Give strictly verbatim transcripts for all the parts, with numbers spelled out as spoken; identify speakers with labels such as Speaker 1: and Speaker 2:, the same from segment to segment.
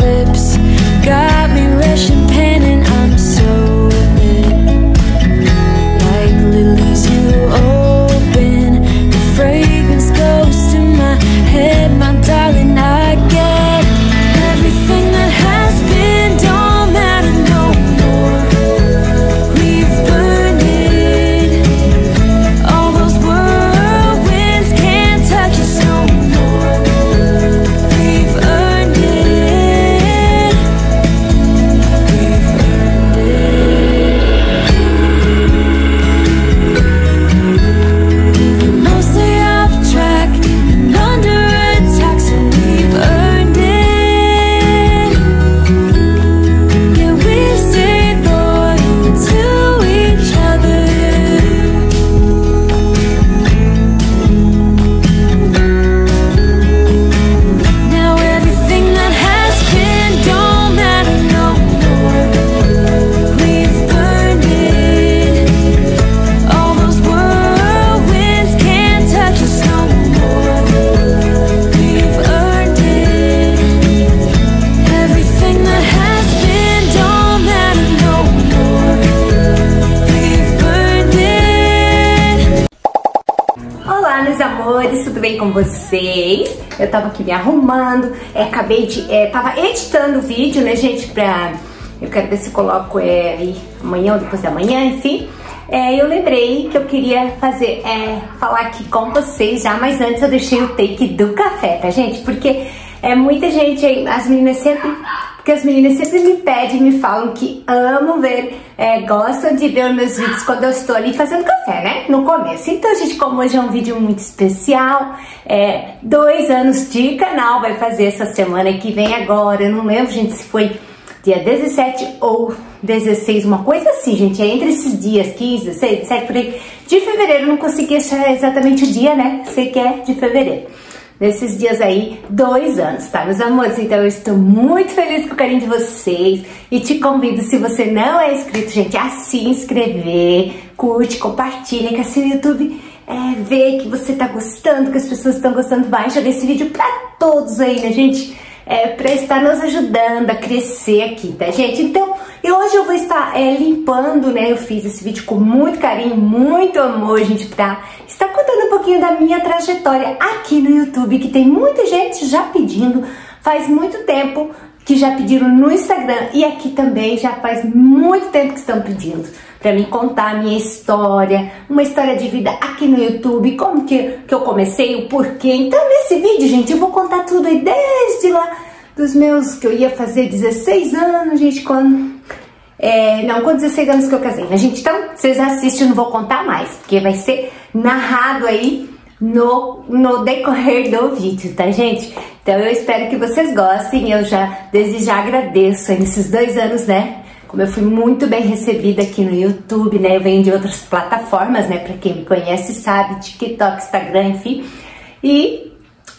Speaker 1: lips got me rushing, panting, I'm so lit. Like lilies you open, the fragrance goes to my head, my darling, I get everything that has been, don't matter no more. We've burned it, all those whirlwinds can't touch us no more. We've earned it, we've earned it. We're mostly off track and under attack, so we've earned it. Yeah, we've stayed loyal to each other. Now everything that has been don't matter no more. We've burned it, all those whirlwinds can't touch us no more. We've earned it, everything that has been don't matter no more. We've burned it.
Speaker 2: Olá, meus amores, tudo bem com vocês? Eu tava aqui me arrumando, é, acabei de... É, tava editando o vídeo, né, gente, pra... Eu quero ver se coloco é, aí amanhã ou depois da manhã, enfim. É, eu lembrei que eu queria fazer, é, falar aqui com vocês já, mas antes eu deixei o take do café, tá, gente? Porque é muita gente aí, as meninas sempre... Porque as meninas sempre me pedem, me falam que amam ver, é, gostam de ver os meus vídeos quando eu estou ali fazendo café, né? No começo. Então, gente, como hoje é um vídeo muito especial, é, dois anos de canal, vai fazer essa semana que vem agora. Eu não lembro, gente, se foi dia dezessete ou dezesseis, uma coisa assim, gente. É entre esses dias, quinze, dezesseis, dezessete, por aí. De fevereiro, eu não consegui achar exatamente o dia, né? Sei que é de fevereiro. Nesses dias aí, dois anos, tá, meus amores? Então eu estou muito feliz com o carinho de vocês e te convido, se você não é inscrito, gente, a se inscrever, curte, compartilha, que assim o YouTube é, vê que você tá gostando, que as pessoas estão gostando mais. Joga esse vídeo pra todos aí, né, gente? É, pra estar nos ajudando a crescer aqui, tá, gente? Então, e hoje eu vou estar é, limpando, né? Eu fiz esse vídeo com muito carinho, muito amor, gente, pra estar contando um pouquinho da minha trajetória aqui no YouTube, que tem muita gente já pedindo, faz muito tempo que já pediram no Instagram e aqui também já faz muito tempo que estão pedindo pra mim contar a minha história, uma história de vida aqui no YouTube, como que, que eu comecei, o porquê. Então nesse vídeo, gente, eu vou contar tudo aí desde lá dos meus, que eu ia fazer dezesseis anos, gente, quando... É, não, com dezesseis anos que eu casei, né, gente? Então, vocês assistem, eu não vou contar mais, porque vai ser narrado aí no, no decorrer do vídeo, tá, gente? Então, eu espero que vocês gostem. Eu já, desde já agradeço aí nesses dois anos, né? Como eu fui muito bem recebida aqui no YouTube, né? Eu venho de outras plataformas, né? Pra quem me conhece sabe, TikTok, Instagram, enfim. E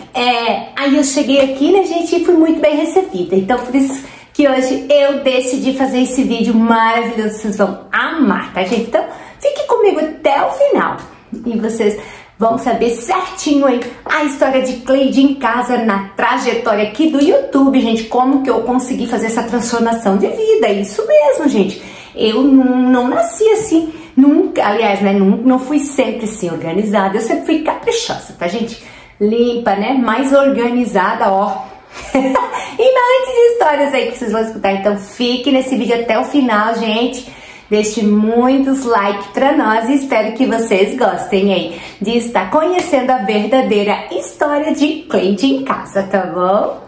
Speaker 2: é, aí eu cheguei aqui, né, gente? E fui muito bem recebida. Então, por isso que hoje eu decidi fazer esse vídeo maravilhoso. Vocês vão amar, tá, gente? Então, fique comigo até o final. E vocês vão saber certinho aí a história de Cleide em casa, na trajetória aqui do YouTube, gente. Como que eu consegui fazer essa transformação de vida. Isso mesmo, gente. Eu não, não nasci assim, nunca. Aliás, né, não, não fui sempre assim organizada. Eu sempre fui caprichosa, tá, gente? Limpa, né? Mais organizada, ó. E monte de histórias aí que vocês vão escutar. Então fique nesse vídeo até o final, gente. Deixe muitos likes pra nós e espero que vocês gostem aí de estar conhecendo a verdadeira história de Cleide em casa, tá bom?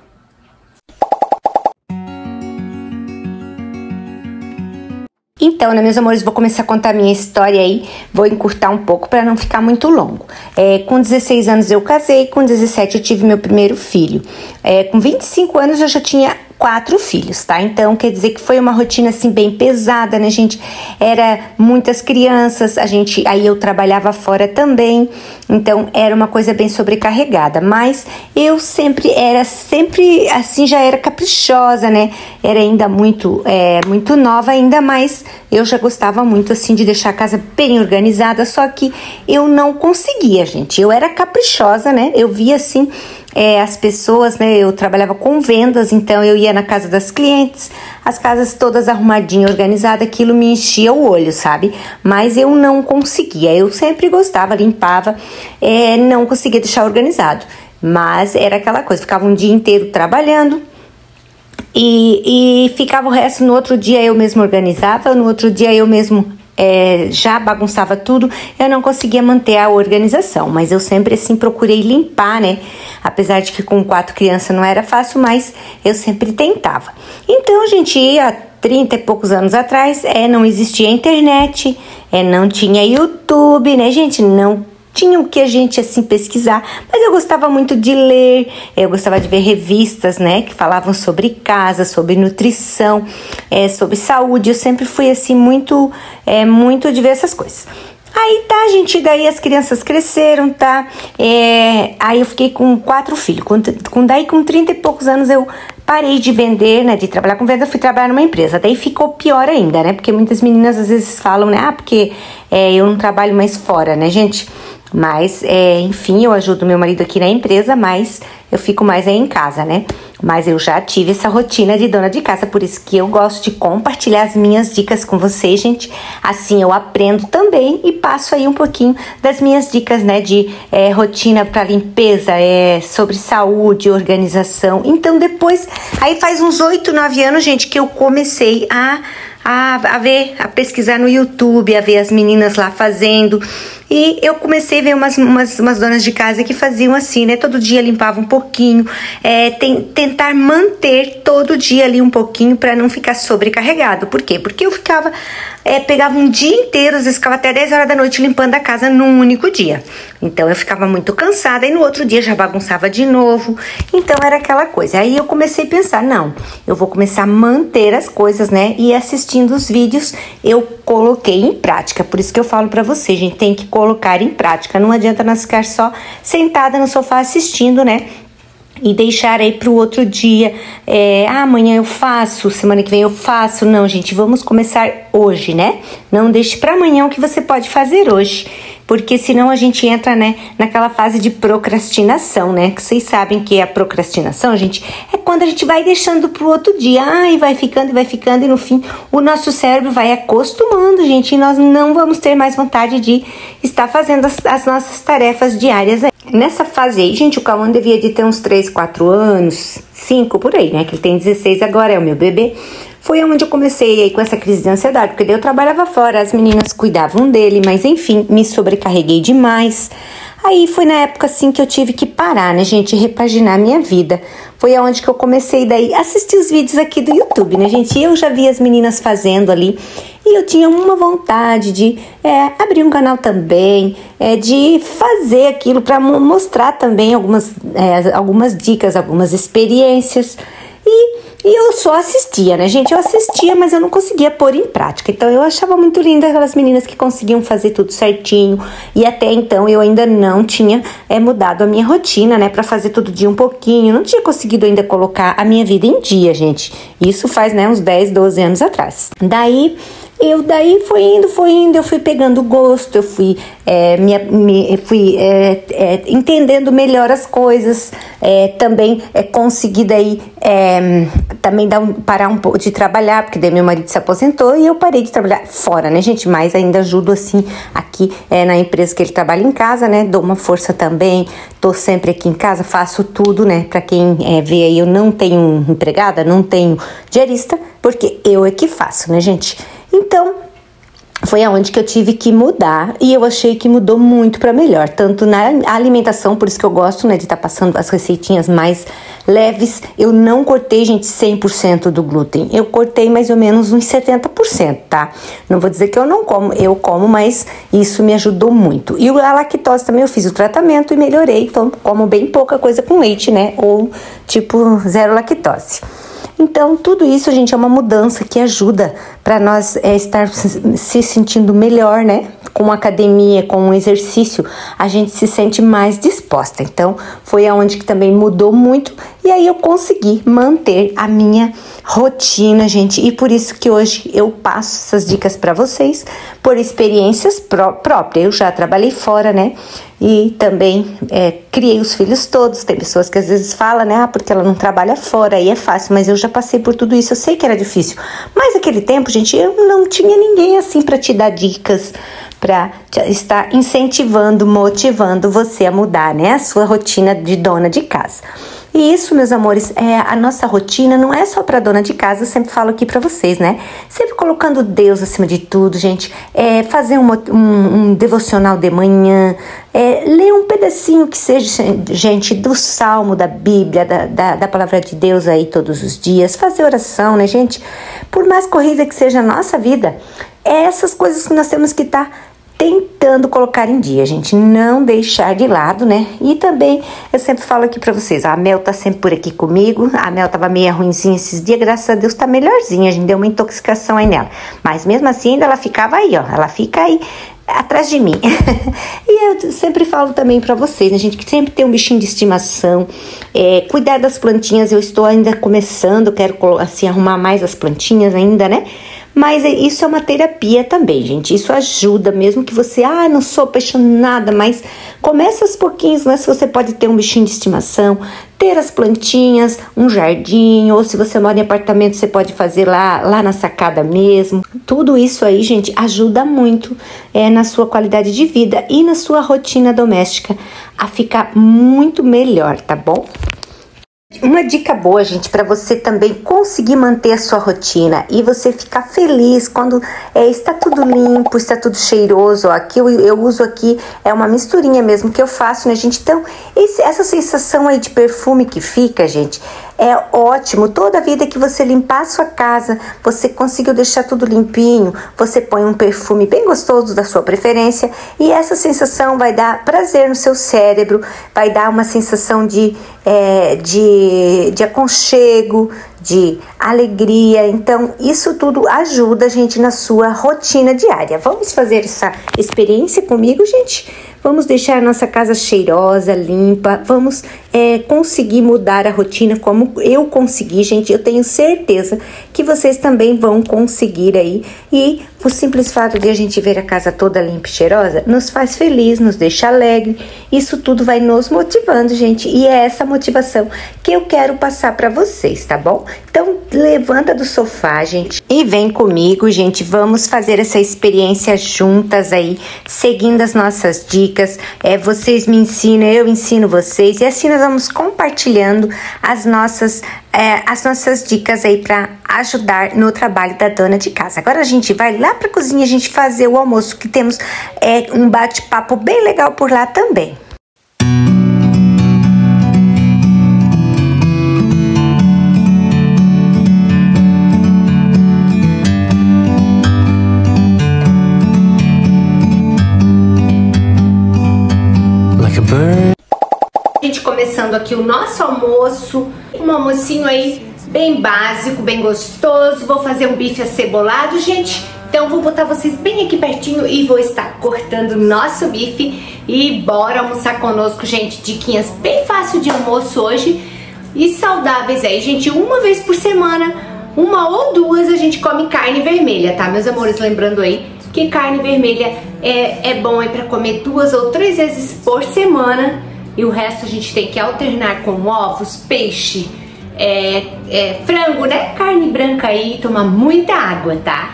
Speaker 2: Então, né, meus amores, vou começar a contar a minha história aí, vou encurtar um pouco para não ficar muito longo. É, com dezesseis anos eu casei, com dezessete eu tive meu primeiro filho. É, com vinte e cinco anos eu já tinha quatro filhos, tá? Então, quer dizer que foi uma rotina, assim, bem pesada, né, gente? Era muitas crianças, a gente, aí eu trabalhava fora também, então era uma coisa bem sobrecarregada, mas eu sempre era, sempre, assim, já era caprichosa, né? Era ainda muito, é, muito nova ainda, mas eu já gostava muito, assim, de deixar a casa bem organizada, só que eu não conseguia, gente. Eu era caprichosa, né? Eu via, assim... é, as pessoas, né? Eu trabalhava com vendas, então eu ia na casa das clientes, as casas todas arrumadinhas, organizadas, aquilo me enchia o olho, sabe? Mas eu não conseguia, eu sempre gostava, limpava, é, não conseguia deixar organizado. Mas era aquela coisa, ficava um dia inteiro trabalhando e, e ficava o resto, no outro dia eu mesmo organizava, no outro dia eu mesmo é, já bagunçava tudo, eu não conseguia manter a organização, mas eu sempre assim procurei limpar, né? Apesar de que com quatro crianças não era fácil, mas eu sempre tentava. Então, gente, há trinta e poucos anos atrás, é, não existia internet, é, não tinha YouTube, né, gente? Não tinha o que a gente, assim, pesquisar, mas eu gostava muito de ler, eu gostava de ver revistas, né, que falavam sobre casa, sobre nutrição, é, sobre saúde, eu sempre fui, assim, muito, é, muito de ver essas coisas. Aí tá, gente, daí as crianças cresceram, tá, é, aí eu fiquei com quatro filhos, com, com, daí com trinta e poucos anos eu parei de vender, né, de trabalhar com venda, fui trabalhar numa empresa, daí ficou pior ainda, né, porque muitas meninas às vezes falam, né, ah, porque é, eu não trabalho mais fora, né, gente. Mas, é, enfim, eu ajudo meu marido aqui na empresa, mas eu fico mais aí em casa, né? Mas eu já tive essa rotina de dona de casa, por isso que eu gosto de compartilhar as minhas dicas com vocês, gente. Assim eu aprendo também e passo aí um pouquinho das minhas dicas, né? De é, rotina para limpeza, é, sobre saúde, organização. Então depois, aí faz uns oito, nove anos, gente, que eu comecei a... A, a ver, a pesquisar no YouTube, a ver as meninas lá fazendo. E eu comecei a ver umas, umas, umas donas de casa que faziam assim, né? Todo dia limpavam um pouquinho. É, tem, tentar manter todo dia ali um pouquinho para não ficar sobrecarregado. Por quê? Porque eu ficava, é, pegava um dia inteiro, às vezes ficava até dez horas da noite limpando a casa num único dia. Então eu ficava muito cansada e no outro dia já bagunçava de novo. Então era aquela coisa. Aí eu comecei a pensar, não, eu vou começar a manter as coisas, né? E assistir os vídeos eu coloquei em prática, por isso que eu falo pra você, gente, tem que colocar em prática, não adianta nós ficar só sentada no sofá assistindo, né, e deixar aí pro outro dia, é, ah, amanhã eu faço, semana que vem eu faço, não, gente, vamos começar hoje, né, não deixe pra amanhã o que você pode fazer hoje, porque senão a gente entra, né, naquela fase de procrastinação, né, que vocês sabem que a procrastinação, gente, é quando a gente vai deixando pro outro dia, ai, vai ficando e vai ficando e no fim o nosso cérebro vai acostumando, gente, e nós não vamos ter mais vontade de estar fazendo as, as nossas tarefas diárias aí. Nessa fase aí, gente, o Cauã devia de ter uns três, quatro anos, cinco por aí, né, que ele tem dezesseis agora, é o meu bebê. Foi onde eu comecei aí com essa crise de ansiedade, porque daí eu trabalhava fora, as meninas cuidavam dele, mas enfim, me sobrecarreguei demais. Aí foi na época assim que eu tive que parar, né, gente, repaginar a minha vida. Foi aonde que eu comecei daí a assistir os vídeos aqui do YouTube, né, gente? E eu já vi as meninas fazendo ali e eu tinha uma vontade de é, abrir um canal também, é, de fazer aquilo para mostrar também algumas, é, algumas dicas, algumas experiências. E, e eu só assistia, né, gente? Eu assistia, mas eu não conseguia pôr em prática. Então, eu achava muito linda aquelas meninas que conseguiam fazer tudo certinho. E até então, eu ainda não tinha é, mudado a minha rotina, né? Pra fazer todo dia um pouquinho. Não tinha conseguido ainda colocar a minha vida em dia, gente. Isso faz, né, uns dez, doze anos atrás. Daí... Eu daí foi indo, foi indo, eu fui pegando gosto, eu fui, é, me, me, fui é, é, entendendo melhor as coisas, é, também é, consegui daí é, também dar um, parar um pouco de trabalhar, porque daí meu marido se aposentou e eu parei de trabalhar fora, né, gente, mas ainda ajudo assim aqui é, na empresa que ele trabalha em casa, né, dou uma força também, tô sempre aqui em casa, faço tudo, né, pra quem é, vê aí, eu não tenho empregada, não tenho diarista, porque eu é que faço, né, gente. Então, foi aonde que eu tive que mudar e eu achei que mudou muito para melhor, tanto na alimentação, por isso que eu gosto, né, de estar tá passando as receitinhas mais leves. Eu não cortei, gente, cem por cento do glúten, eu cortei mais ou menos uns setenta por cento, tá? Não vou dizer que eu não como, eu como, mas isso me ajudou muito. E a lactose também eu fiz o tratamento e melhorei, então como bem pouca coisa com leite, né, ou tipo zero lactose. Então, tudo isso, gente, é uma mudança que ajuda para nós é, estar se sentindo melhor, né? com academia, com um exercício, a gente se sente mais disposta. Então, foi aonde que também mudou muito e aí eu consegui manter a minha rotina, gente. E por isso que hoje eu passo essas dicas para vocês, por experiências pró- próprias. Eu já trabalhei fora, né? E também é, criei os filhos todos. Tem pessoas que às vezes falam, né? Ah, porque ela não trabalha fora, aí é fácil. Mas eu já passei por tudo isso, eu sei que era difícil. Mas naquele tempo, gente, eu não tinha ninguém assim para te dar dicas, para estar incentivando, motivando você a mudar, né? A sua rotina de dona de casa. E isso, meus amores, é, a nossa rotina não é só para dona de casa, eu sempre falo aqui para vocês, né? Sempre colocando Deus acima de tudo, gente. É, fazer um, um, um devocional de manhã, é, ler um pedacinho que seja, gente, do Salmo, da Bíblia, da, da, da Palavra de Deus aí todos os dias. Fazer oração, né, gente? Por mais corrida que seja a nossa vida, é essas coisas que nós temos que estar... Tá tentando colocar em dia, gente, não deixar de lado, né? E também, eu sempre falo aqui pra vocês, a Mel tá sempre por aqui comigo, a Mel tava meio ruinzinha esses dias, graças a Deus tá melhorzinha, a gente deu uma intoxicação aí nela, mas mesmo assim ainda ela ficava aí, ó, ela fica aí atrás de mim. E eu sempre falo também pra vocês, né, gente, que sempre tem um bichinho de estimação, é, cuidar das plantinhas, eu estou ainda começando, quero assim arrumar mais as plantinhas ainda, né? Mas isso é uma terapia também, gente. Isso ajuda, mesmo que você, ah, não sou apaixonada, mas começa aos pouquinhos, né? Se você pode ter um bichinho de estimação, ter as plantinhas, um jardim, ou se você mora em apartamento, você pode fazer lá, lá na sacada mesmo. Tudo isso aí, gente, ajuda muito é, na sua qualidade de vida e na sua rotina doméstica a ficar muito melhor, tá bom? Uma dica boa, gente, para você também conseguir manter a sua rotina e você ficar feliz quando é, está tudo limpo, está tudo cheiroso. Ó, aqui eu, eu uso aqui, é uma misturinha mesmo que eu faço, né, gente? Então, esse, essa sensação aí de perfume que fica, gente, é ótimo. Toda vida que você limpar a sua casa, você conseguiu deixar tudo limpinho, você põe um perfume bem gostoso da sua preferência e essa sensação vai dar prazer no seu cérebro, vai dar uma sensação de, é, de, de aconchego, de alegria. Então, isso tudo ajuda a gente na sua rotina diária. Vamos fazer essa experiência comigo, gente? Vamos deixar a nossa casa cheirosa, limpa. Vamos é, conseguir mudar a rotina como eu consegui, gente. Eu tenho certeza que vocês também vão conseguir aí. E o simples fato de a gente ver a casa toda limpa e cheirosa nos faz feliz, nos deixa alegre. Isso tudo vai nos motivando, gente. E é essa motivação que eu quero passar para vocês, tá bom? Então, levanta do sofá, gente, e vem comigo, gente. Vamos fazer essa experiência juntas aí, seguindo as nossas dicas. É, vocês me ensinam, eu ensino vocês. E assim nós vamos compartilhando as nossas, é, as nossas dicas aí para ajudar no trabalho da dona de casa. Agora a gente vai lá pra cozinha, a gente fazer o almoço, que temos é, um bate-papo bem legal por lá também. Gente, começando aqui o nosso almoço, um almocinho aí bem básico, bem gostoso. Vou fazer um bife acebolado, gente. Então vou botar vocês bem aqui pertinho e vou estar cortando o nosso bife. E bora almoçar conosco, gente. Diquinhas bem fácil de almoço hoje e saudáveis aí, gente. Uma vez por semana, uma ou duas, a gente come carne vermelha, tá, meus amores? Lembrando aí que carne vermelha é, é bom aí pra comer duas ou três vezes por semana. E o resto a gente tem que alternar com ovos, peixe, é, é, frango, né? Carne branca aí e tomar muita água, tá?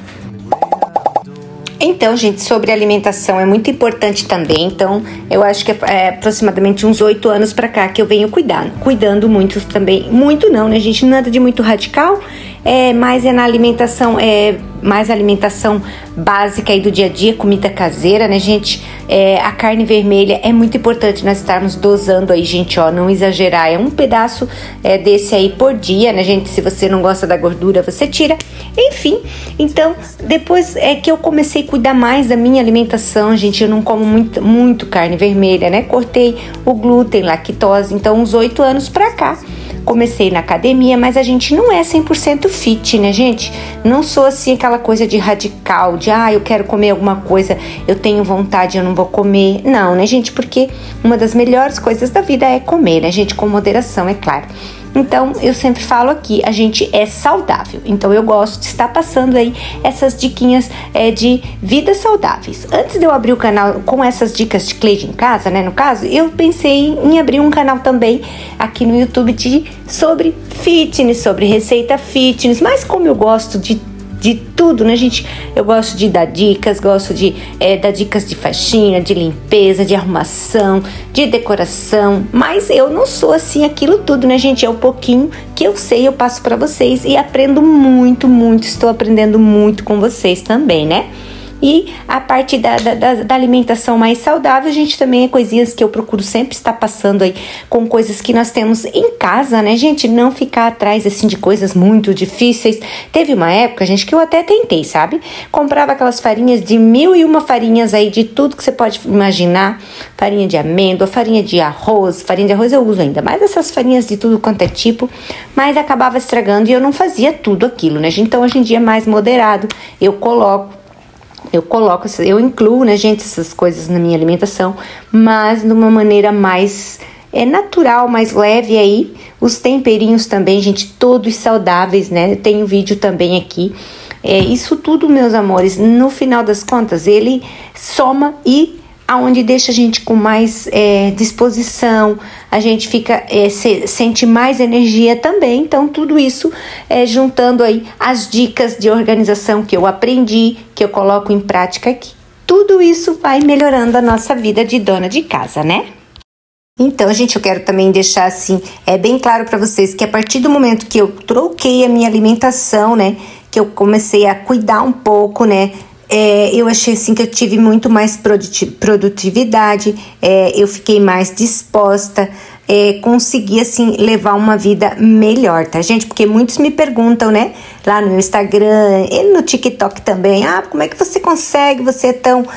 Speaker 2: Então, gente, sobre alimentação é muito importante também. Então, eu acho que é, é aproximadamente uns oito anos pra cá que eu venho cuidando. Cuidando muito também. Muito não, né, gente? Nada de muito radical. É, mas é na alimentação, é mais alimentação básica aí do dia a dia, comida caseira, né, gente? É, a carne vermelha é muito importante nós estarmos dosando aí, gente, ó, não exagerar. É um pedaço é, desse aí por dia, né, gente? Se você não gosta da gordura, você tira. Enfim, então, depois é que eu comecei a cuidar mais da minha alimentação, gente, eu não como muito, muito carne vermelha, né? Cortei o glúten, lactose, então uns oito anos pra cá, comecei na academia, mas a gente não é cem por cento fit, né, gente? Não sou assim aquela coisa de radical, de ah, eu quero comer alguma coisa, eu tenho vontade, eu não vou comer. Não, né, gente? Porque uma das melhores coisas da vida é comer, né, gente? Com moderação, é claro. Então, eu sempre falo aqui, a gente é saudável. Então, eu gosto de estar passando aí essas diquinhas é, de vidas saudáveis. Antes de eu abrir o canal com essas dicas de Cleide em casa, né, no caso, eu pensei em abrir um canal também aqui no YouTube de, sobre fitness, sobre receita fitness. Mas como eu gosto de de tudo, né, gente? Eu gosto de dar dicas, gosto de é, dar dicas de faxina, de limpeza, de arrumação, de decoração, mas eu não sou assim aquilo tudo, né, gente? É o pouquinho que eu sei, eu passo pra vocês e aprendo muito, muito, estou aprendendo muito com vocês também, né? E a parte da, da, da alimentação mais saudável, a gente também é coisinhas que eu procuro sempre estar passando aí com coisas que nós temos em casa, né, gente? Não ficar atrás, assim, de coisas muito difíceis. Teve uma época, gente, que eu até tentei, sabe? Comprava aquelas farinhas de mil e uma farinhas aí, de tudo que você pode imaginar. Farinha de amêndoa, farinha de arroz. Farinha de arroz eu uso ainda, mas essas farinhas de tudo quanto é tipo. Mas acabava estragando e eu não fazia tudo aquilo, né, gente? Então, hoje em dia, é mais moderado. Eu coloco Eu coloco, eu incluo, né, gente, essas coisas na minha alimentação, mas de uma maneira mais é, natural, mais leve aí. Os temperinhos também, gente, todos saudáveis, né? Eu tenho vídeo também aqui. É, isso tudo, meus amores, no final das contas, ele soma e aonde deixa a gente com mais é, disposição, a gente fica é, se, sente mais energia também. Então, tudo isso é, juntando aí as dicas de organização que eu aprendi, que eu coloco em prática aqui. Tudo isso vai melhorando a nossa vida de dona de casa, né? Então, gente, eu quero também deixar assim, é bem claro para vocês que a partir do momento que eu troquei a minha alimentação, né, que eu comecei a cuidar um pouco, né, É, eu achei assim que eu tive muito mais produtividade, é, eu fiquei mais disposta, é, consegui assim levar uma vida melhor, tá, gente? Porque muitos me perguntam, né, lá no Instagram e no TikTok também, ah, como é que você consegue, você é tão,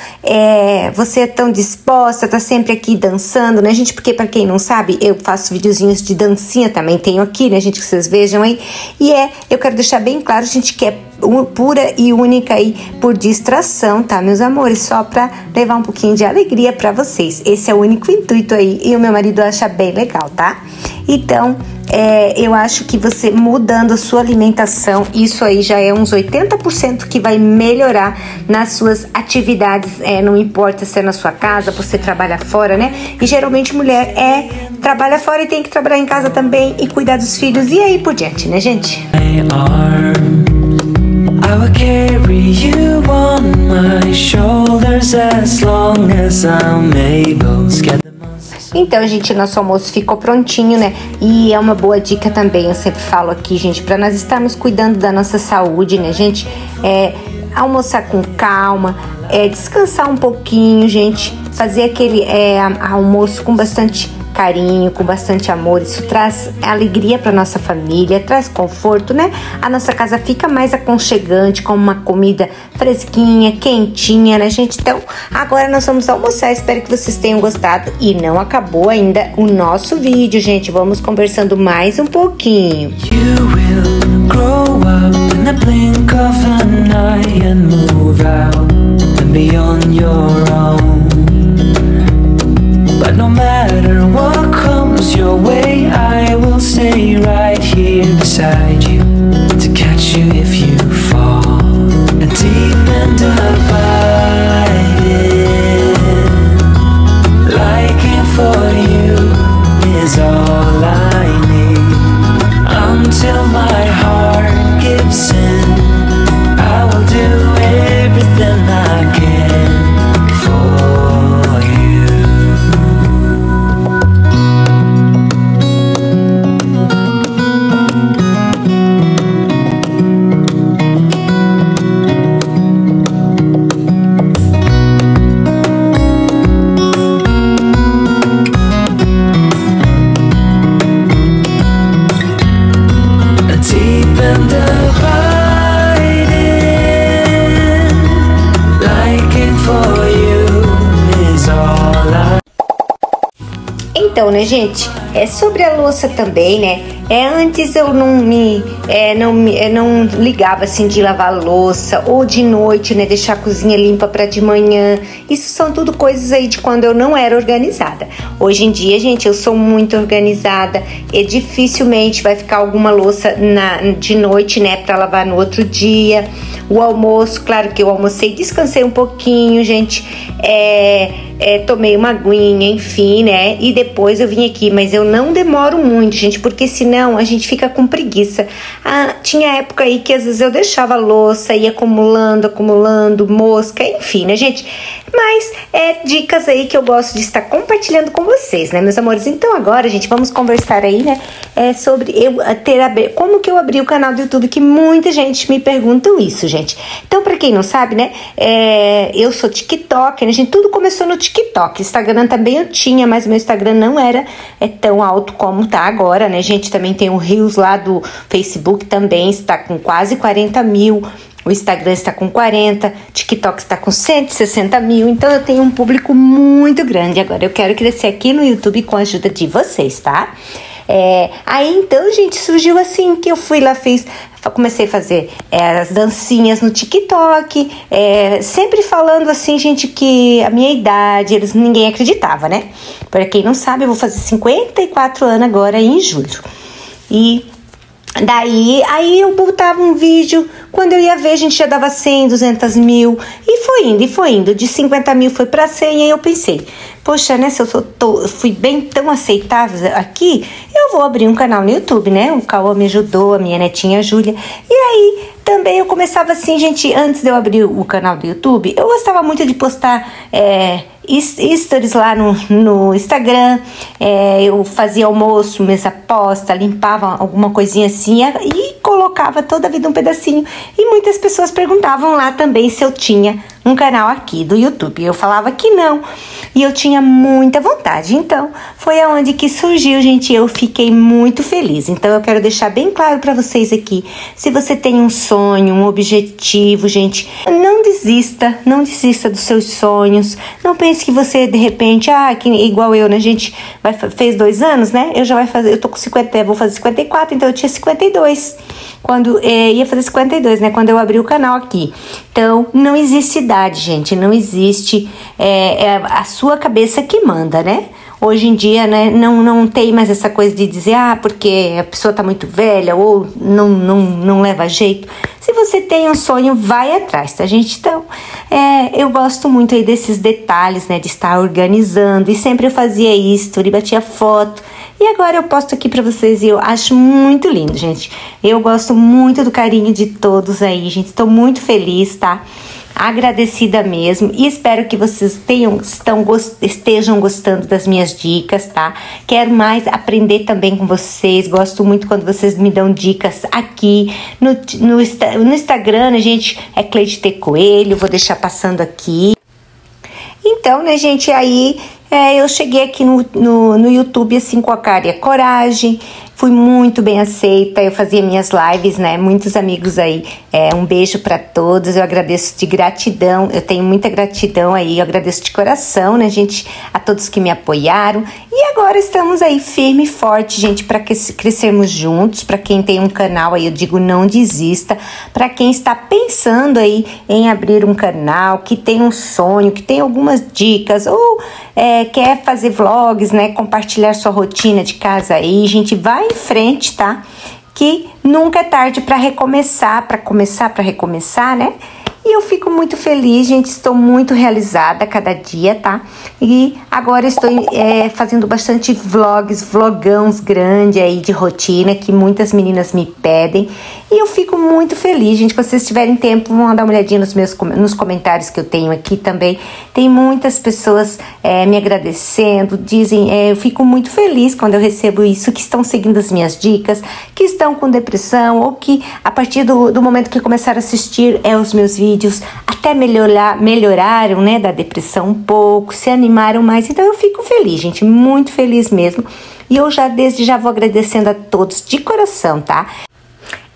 Speaker 2: é, você é tão disposta, tá sempre aqui dançando, né, gente? Porque pra quem não sabe, eu faço videozinhos de dancinha também, tenho aqui, né, gente, que vocês vejam aí, e é, eu quero deixar bem claro, gente, que é pura e única aí por distração, tá, meus amores? Só pra levar um pouquinho de alegria pra vocês. Esse é o único intuito aí e o meu marido acha bem legal, tá? Então, é, eu acho que você mudando a sua alimentação, isso aí já é uns oitenta por cento que vai melhorar nas suas atividades, é, não importa se é na sua casa, você trabalha fora, né? E geralmente mulher é, trabalha fora e tem que trabalhar em casa também e cuidar dos filhos e aí por diante, né, gente?
Speaker 3: I will carry you on my shoulders as long as I'm able.
Speaker 2: Então, gente, nosso almoço ficou prontinho, né? E é uma boa dica também, eu sempre falo aqui, gente, para nós estarmos cuidando da nossa saúde, né, gente? É almoçar com calma, é descansar um pouquinho, gente, fazer aquele é, almoço com bastante carinho, com bastante amor. Isso traz alegria para nossa família, traz conforto, né? A nossa casa fica mais aconchegante, com uma comida fresquinha, quentinha, né, gente? Então, agora nós vamos almoçar. Espero que vocês tenham gostado. E não acabou ainda o nosso vídeo, gente. Vamos conversando mais um pouquinho.
Speaker 3: You will grow up in the blink of an eye and move out and be on your own. But no matter what comes your way, I will stay right here beside you to catch you if you fall. And deep and abiding, liking for you is all I need. Until my heart gives in, I will do everything I can for you.
Speaker 2: Então, né, gente? É sobre a louça também, né? É, antes eu não me, é, não me é, não ligava assim de lavar louça ou de noite, né? Deixar a cozinha limpa para de manhã. Isso são tudo coisas aí de quando eu não era organizada. Hoje em dia, gente, eu sou muito organizada e dificilmente vai ficar alguma louça na, de noite, né? Para lavar no outro dia. O almoço, claro que eu almocei, descansei um pouquinho, gente. É, é, tomei uma aguinha, enfim, né? E depois eu vim aqui, mas eu não demoro muito, gente, porque senão a gente fica com preguiça. Ah, tinha época aí que às vezes eu deixava a louça, ia acumulando, acumulando, mosca, enfim, né, gente? Mas é dicas aí que eu gosto de estar compartilhando com vocês, né, meus amores? Então agora, gente, vamos conversar aí, né, é, sobre eu ter abri... como que eu abri o canal do YouTube, que muita gente me pergunta isso, gente. Então, pra quem não sabe, né, é, eu sou TikTok, né, gente? Tudo começou no TikTok. Instagram também eu tinha, mas meu Instagram não era é, tão alto como tá agora, né, gente? Também tem o Reels lá do Facebook, também está com quase quarenta mil. O Instagram está com quarenta, TikTok está com cento e sessenta mil, então eu tenho um público muito grande. Agora eu quero crescer aqui no YouTube com a ajuda de vocês, tá? É, aí então, gente, surgiu assim que eu fui lá, fiz, comecei a fazer é, as dancinhas no TikTok, é, sempre falando assim, gente, que a minha idade, eles, ninguém acreditava, né? Para quem não sabe, eu vou fazer cinquenta e quatro anos agora em julho. E daí, aí eu botava um vídeo, quando eu ia ver, a gente já dava cem, duzentos mil, e foi indo, e foi indo, de cinquenta mil foi pra cem, e aí eu pensei, poxa, né, se eu sou, tô, fui bem tão aceitável aqui, eu vou abrir um canal no YouTube, né, o Cauã me ajudou, a minha netinha Júlia, e aí também eu começava assim, gente, antes de eu abrir o canal do YouTube, eu gostava muito de postar, é, stories lá no, no Instagram, é, eu fazia almoço, mesa posta, limpava alguma coisinha assim e colocava toda a vida um pedacinho, e muitas pessoas perguntavam lá também se eu tinha um canal aqui do YouTube. Eu falava que não, e eu tinha muita vontade. Então foi aonde que surgiu, gente. Eu fiquei muito feliz. Então eu quero deixar bem claro para vocês aqui, se você tem um sonho, um objetivo, gente, não desista, não desista dos seus sonhos. Não pense que você de repente, ah, que igual eu, né, gente, vai, fez dois anos, né, eu já vai fazer, eu tô com cinquenta, vou fazer cinquenta e quatro, então eu tinha cinquenta e dois quando é, ia fazer cinquenta e dois, né, quando eu abri o canal aqui. Então não existe idade, gente, não existe, é, é a sua cabeça que manda, né? Hoje em dia, né, não, não tem mais essa coisa de dizer, ah, porque a pessoa tá muito velha ou não, não, não leva jeito. Se você tem um sonho, vai atrás, tá, gente? Então, é, eu gosto muito aí desses detalhes, né, de estar organizando, e sempre eu fazia isso, e batia foto, e agora eu posto aqui pra vocês e eu acho muito lindo, gente. Eu gosto muito do carinho de todos aí, gente, estou muito feliz, tá? Agradecida mesmo, e espero que vocês tenham, estão, estejam gostando das minhas dicas, tá? Quero mais aprender também com vocês, gosto muito quando vocês me dão dicas aqui no, no, no Instagram, né, gente? É Cleide T. Coelho, vou deixar passando aqui. Então, né, gente, aí é, eu cheguei aqui no, no, no YouTube assim com a cara e a coragem. Fui muito bem aceita, eu fazia minhas lives, né, muitos amigos aí, é, um beijo para todos, eu agradeço de gratidão, eu tenho muita gratidão aí, eu agradeço de coração, né, gente, a todos que me apoiaram, e agora estamos aí firme e forte, gente, para crescermos juntos. Para quem tem um canal aí, eu digo, não desista. Para quem está pensando aí em abrir um canal, que tem um sonho, que tem algumas dicas, ou é, quer fazer vlogs, né, compartilhar sua rotina de casa aí, gente, vai em frente, tá? Que nunca é tarde para recomeçar, para começar, para recomeçar, né? E eu fico muito feliz, gente, estou muito realizada a cada dia, tá? E agora estou é, fazendo bastante vlogs, vlogãos grandes aí de rotina, que muitas meninas me pedem. E eu fico muito feliz, gente. Se vocês tiverem tempo, vão dar uma olhadinha nos meus nos comentários que eu tenho aqui também. Tem muitas pessoas é, me agradecendo, dizem, é, eu fico muito feliz quando eu recebo isso, que estão seguindo as minhas dicas, que estão com depressão, ou que a partir do, do momento que começaram a assistir é, os meus vídeos, até melhorar, melhoraram, né, da depressão um pouco, se animaram mais. Então eu fico feliz, gente, muito feliz mesmo. E eu já desde já vou agradecendo a todos de coração, tá?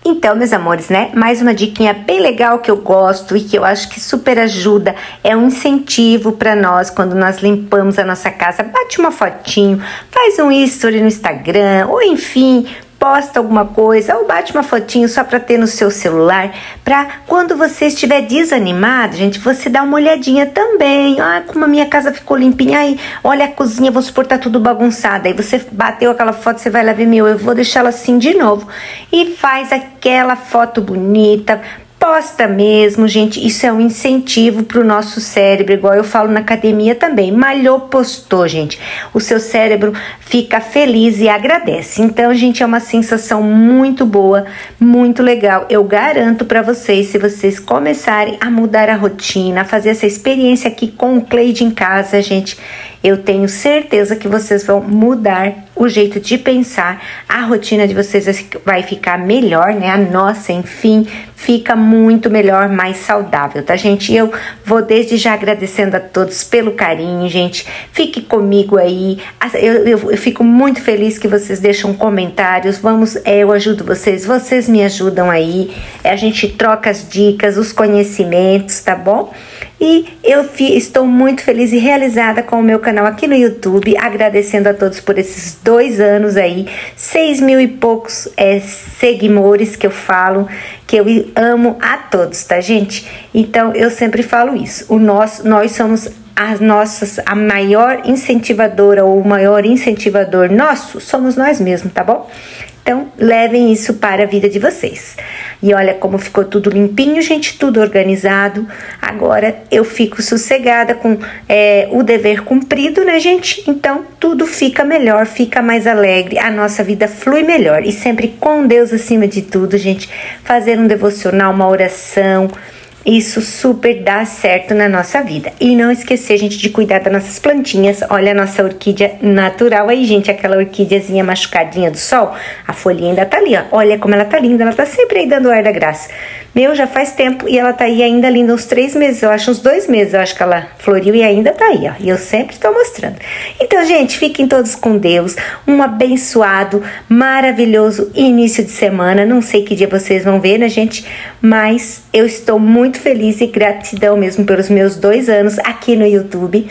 Speaker 2: Então, meus amores, né? Mais uma diquinha bem legal que eu gosto e que eu acho que super ajuda. É um incentivo para nós quando nós limpamos a nossa casa. Bate uma fotinho, faz um history no Instagram, ou enfim, posta alguma coisa, ou bate uma fotinho só para ter no seu celular, para quando você estiver desanimado, gente, você dá uma olhadinha também. Ah, como a minha casa ficou limpinha, aí, olha a cozinha, vamos supor, tá tudo bagunçado. Aí você bateu aquela foto, você vai lá ver, meu, eu vou deixar ela assim de novo. E faz aquela foto bonita, posta mesmo, gente. Isso é um incentivo para o nosso cérebro, igual eu falo na academia também. Malhou, postou, gente. O seu cérebro fica feliz e agradece. Então, gente, é uma sensação muito boa, muito legal. Eu garanto para vocês, se vocês começarem a mudar a rotina, a fazer essa experiência aqui com o Cleide em casa, gente, eu tenho certeza que vocês vão mudar o jeito de pensar, a rotina de vocês vai ficar melhor, né? A nossa, enfim, fica muito melhor, mais saudável, tá, gente? Eu vou desde já agradecendo a todos pelo carinho, gente. Fique comigo aí. Eu, eu, eu fico muito feliz que vocês deixam comentários. Vamos, é, eu ajudo vocês, vocês me ajudam aí. A gente troca as dicas, os conhecimentos, tá bom? E eu fi, estou muito feliz e realizada com o meu canal aqui no YouTube, agradecendo a todos por esses dois anos aí, seis mil e poucos é, seguidores que eu falo, que eu amo a todos, tá, gente? Então, eu sempre falo isso, o nosso, nós somos as nossas, a maior incentivadora ou o maior incentivador nosso, somos nós mesmos, tá bom? Então, levem isso para a vida de vocês. E olha como ficou tudo limpinho, gente, tudo organizado. Agora eu fico sossegada com é, o dever cumprido, né, gente? Então, tudo fica melhor, fica mais alegre, a nossa vida flui melhor. E sempre com Deus acima de tudo, gente. Fazer um devocional, uma oração, isso super dá certo na nossa vida. E não esquecer, gente, de cuidar das nossas plantinhas. Olha a nossa orquídea natural aí, gente. Aquela orquídeazinha machucadinha do sol. A folhinha ainda tá ali, ó. Olha como ela tá linda. Ela tá sempre aí dando ar da graça. Meu, já faz tempo e ela tá aí ainda linda, uns três meses, eu acho, uns dois meses, eu acho que ela floriu e ainda tá aí, ó. E eu sempre tô mostrando. Então, gente, fiquem todos com Deus. Um abençoado, maravilhoso início de semana. Não sei que dia vocês vão ver, né, gente? Mas eu estou muito feliz e gratidão mesmo pelos meus dois anos aqui no YouTube.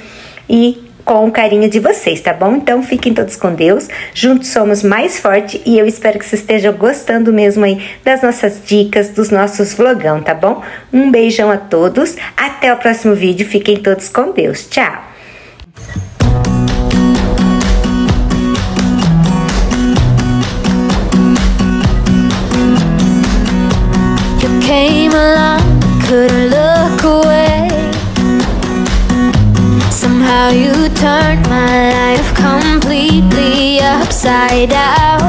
Speaker 2: E com o carinho de vocês, tá bom? Então fiquem todos com Deus, juntos somos mais fortes e eu espero que vocês estejam gostando mesmo aí das nossas dicas, dos nossos vlogão, tá bom? Um beijão a todos, até o próximo vídeo, fiquem todos com Deus, tchau!
Speaker 1: You came along, couldn't look away. Somehow you turned my life completely upside down.